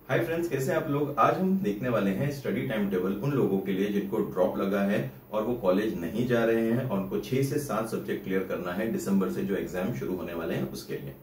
Hi friends, कैसे हैं आप लोग। आज हम देखने वाले हैं स्टडी टाइम टेबल उन लोगों के लिए जिनको ड्रॉप लगा है और वो कॉलेज नहीं जा रहे हैं और उनको 6 से 7 सब्जेक्ट क्लियर करना है दिसंबर से जो एग्जाम शुरू होने वाले हैं उसके लिए।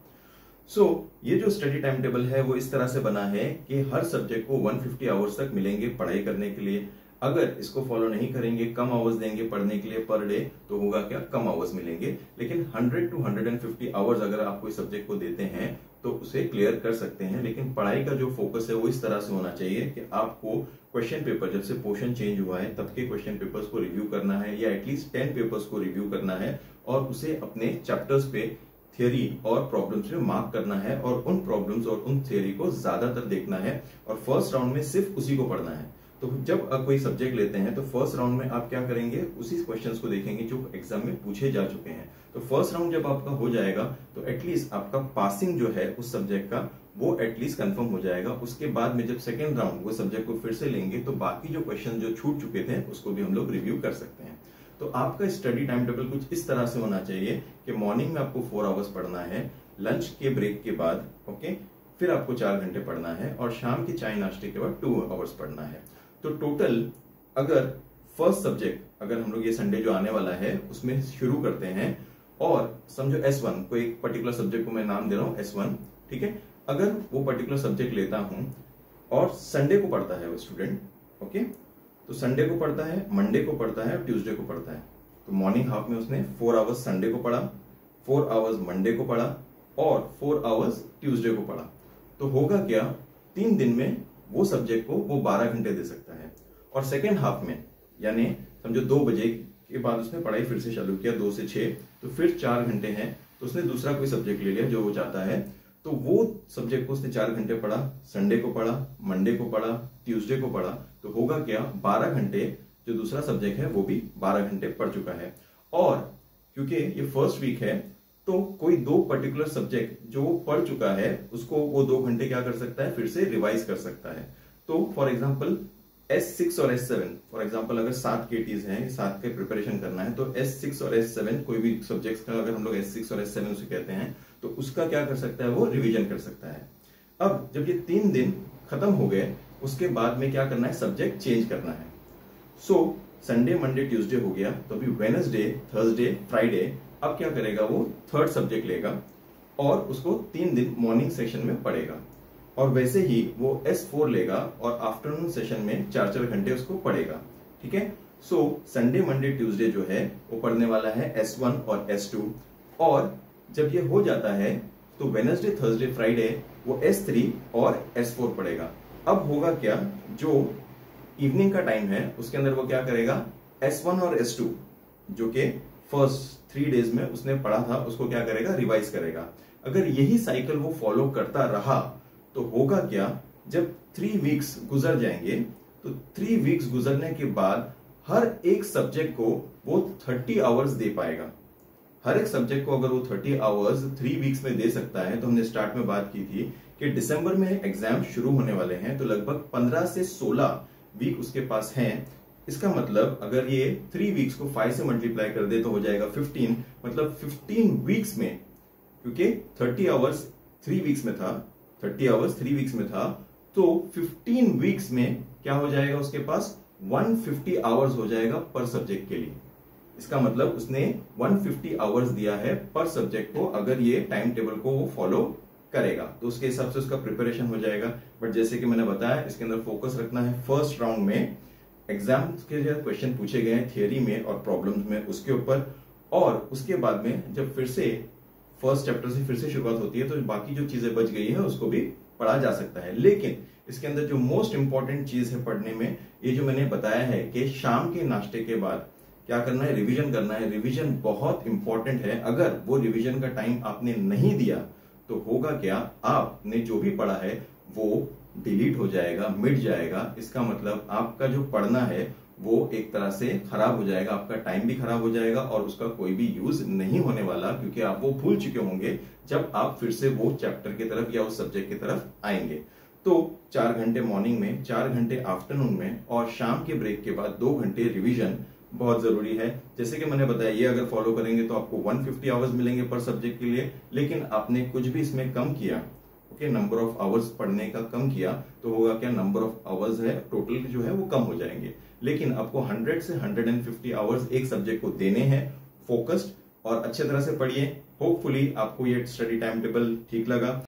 ये जो स्टडी टाइम टेबल है वो इस तरह से बना है कि हर सब्जेक्ट को 150 आवर्स तक मिलेंगे पढ़ाई करने के लिए। अगर इसको फॉलो नहीं करेंगे, कम आवर्स देंगे पढ़ने के लिए पर डे, तो होगा क्या, कम आवर्स मिलेंगे। लेकिन 100 to 150 आवर्स अगर आप कोई सब्जेक्ट को देते हैं तो उसे क्लियर कर सकते हैं। लेकिन पढ़ाई का जो फोकस है वो इस तरह से होना चाहिए कि आपको क्वेश्चन पेपर, जब से पोर्शन चेंज हुआ है तब के क्वेश्चन पेपर्स को रिव्यू करना है या एटलीस्ट 10 पेपर्स को रिव्यू करना है और उसे अपने चैप्टर्स पे थियरी और प्रॉब्लम्स में मार्क करना है और उन प्रॉब्लम्स और उन थियरी को ज्यादातर देखना है और फर्स्ट राउंड में सिर्फ उसी को पढ़ना है। तो जब आप कोई सब्जेक्ट लेते हैं तो फर्स्ट राउंड में आप क्या करेंगे, उसी क्वेश्चंस को देखेंगे जो एग्जाम में पूछे जा चुके हैं। तो फर्स्ट राउंड जब आपका हो जाएगा तो एटलीस्ट आपका पासिंग जो है उस सब्जेक्ट का वो एटलीस्ट कंफर्म हो जाएगा। उसके बाद में जब सेकेंड राउंड वो सब्जेक्ट को फिर से लेंगे तो बाकी जो क्वेश्चन जो छूट चुके थे उसको भी हम लोग रिव्यू कर सकते हैं। तो आपका स्टडी टाइम टेबल कुछ इस तरह से होना चाहिए कि मॉर्निंग में आपको 4 आवर्स पढ़ना है, लंच के ब्रेक के बाद ओके, फिर आपको 4 घंटे पढ़ना है और शाम के चाय नाश्ते के बाद 2 आवर्स पढ़ना है। तो टोटल अगर फर्स्ट सब्जेक्ट अगर हम लोग ये संडे जो आने वाला है उसमें शुरू करते हैं और समझो S1 को, एक पर्टिकुलर सब्जेक्ट को मैं नाम दे रहा हूं S1, ठीक है। अगर वो पर्टिकुलर सब्जेक्ट लेता हूं और संडे को पढ़ता है वो स्टूडेंट, ओके, तो संडे को पढ़ता है, मंडे को पढ़ता है और ट्यूसडे को पढ़ता है। तो मॉर्निंग हाफ में उसने 4 आवर्स संडे को पढ़ा, 4 आवर्स मंडे को पढ़ा और 4 आवर्स ट्यूसडे को पढ़ा। तो होगा क्या, 3 दिन में वो सब्जेक्ट को वो 12 घंटे दे सकता है। और सेकेंड हाफ में यानी समझो 2 बजे के बाद उसने पढ़ाई फिर से चालू किया, 2 से 6, तो फिर 4 घंटे हैं तो उसने दूसरा कोई सब्जेक्ट ले लिया जो वो चाहता है। तो वो सब्जेक्ट को उसने 4 घंटे पढ़ा, संडे को पढ़ा, मंडे को पढ़ा, ट्यूसडे को पढ़ा। तो होगा क्या, 12 घंटे जो दूसरा सब्जेक्ट है वो भी 12 घंटे पढ़ चुका है। और क्योंकि ये फर्स्ट वीक है तो कोई 2 पर्टिकुलर सब्जेक्ट जो पढ़ चुका है उसको वो 2 घंटे क्या कर सकता है, फिर से रिवाइज कर सकता है। तो फॉर एग्जांपल S6 और S7, फॉर एग्जांपल अगर 7 केटीज हैं, 7 के प्रिपरेशन करना है तो S6 और S7 कोई भी सब्जेक्ट्स का अगर हम लोग S6 और S7 उसे कहते हैं तो उसका क्या कर सकता है, वो रिवीजन कर सकता है। अब जब ये 3 दिन खत्म हो गए उसके बाद में क्या करना है, सब्जेक्ट चेंज करना है। संडे मंडे ट्यूसडे हो गया तो अभी वेडनेसडे थर्सडे फ्राइडे अब क्या करेगा, वो थर्ड सब्जेक्ट लेगा और उसको 3 दिन मॉर्निंग सेशन में पढ़ेगा और वैसे ही वो S4 लेगा और आफ्टरनून सेशन में 4-4 घंटे उसको पढ़ेगा, ठीक है। संडे मंडे ट्यूसडे जो है वो पढ़ने वाला है S1 और S2 और जब ये हो जाता है तो वेडनेसडे थर्सडे फ्राइडे वो S3 और S4 पढ़ेगा। अब होगा क्या, जो इवनिंग का टाइम है उसके अंदर वो क्या करेगा, S1 और S2 जो कि फर्स्ट 3 डेज में उसने पढ़ा था उसको क्या करेगा, रिवाइज करेगा। अगर यही साइकिल वो फॉलो करता रहा तो होगा क्या, जब 3 वीक्स गुजर जाएंगे तो 3 वीक्स गुजरने के बाद हर एक सब्जेक्ट को वो 30 आवर्स दे पाएगा। हर एक सब्जेक्ट को अगर वो 30 आवर्स 3 वीक्स में दे सकता है तो हमने स्टार्ट में बात की थी कि दिसंबर में एग्जाम शुरू होने वाले हैं तो लगभग 15 से 16 वीक उसके पास हैं। इसका मतलब अगर ये 3 वीक्स को 5 से मल्टीप्लाई कर दे तो हो जाएगा 15, मतलब 15 वीक्स में, क्योंकि 30 आवर्स 3 वीक्स में था, 30 आवर्स 3 वीक्स में था, तो 15 वीक्स में क्या हो जाएगा, उसके पास 150 आवर्स हो जाएगा पर सब्जेक्ट के लिए। इसका मतलब उसने 150 आवर्स दिया है पर सब्जेक्ट को, अगर ये टाइम टेबल को वो फॉलो करेगा तो उसके हिसाब से उसका प्रिपरेशन हो जाएगा। बट जैसे कि मैंने बताया इसके अंदर फोकस रखना है फर्स्ट राउंड में एग्जाम के जो क्वेश्चन पूछे गए हैं थियरी में और प्रॉब्लम्स में उसके ऊपर, और उसके बाद में जब फिर से फर्स्ट चैप्टर से फिर से शुरुआत होती है तो बाकी जो चीजें बच गई है उसको भी पढ़ा जा सकता है। लेकिन इसके अंदर जो मोस्ट इंपॉर्टेंट चीज है पढ़ने में, ये जो मैंने बताया है कि शाम के नाश्ते के बाद क्या करना है, रिवीजन करना है। रिवीजन बहुत इंपॉर्टेंट है। अगर वो रिवीजन का टाइम आपने नहीं दिया तो होगा क्या, आपने जो भी पढ़ा है वो डिलीट हो जाएगा, मिट जाएगा। इसका मतलब आपका जो पढ़ना है वो एक तरह से खराब हो जाएगा, आपका टाइम भी खराब हो जाएगा और उसका कोई भी यूज नहीं होने वाला, क्योंकि आप वो भूल चुके होंगे जब आप फिर से वो चैप्टर की तरफ या उस सब्जेक्ट की तरफ आएंगे। तो 4 घंटे मॉर्निंग में, 4 घंटे आफ्टरनून में और शाम के ब्रेक के बाद 2 घंटे रिवीजन बहुत जरूरी है। जैसे कि मैंने बताया ये अगर फॉलो करेंगे तो आपको 150 आवर्स मिलेंगे पर सब्जेक्ट के लिए, लेकिन आपने कुछ भी इसमें कम किया के नंबर ऑफ आवर्स पढ़ने का कम किया तो होगा क्या, नंबर ऑफ आवर्स है टोटल जो है वो कम हो जाएंगे। लेकिन आपको 100 से 150 आवर्स एक सब्जेक्ट को देने हैं, फोकस्ड और अच्छे तरह से पढ़िए। होपफुली आपको ये स्टडी टाइम टेबल ठीक लगा।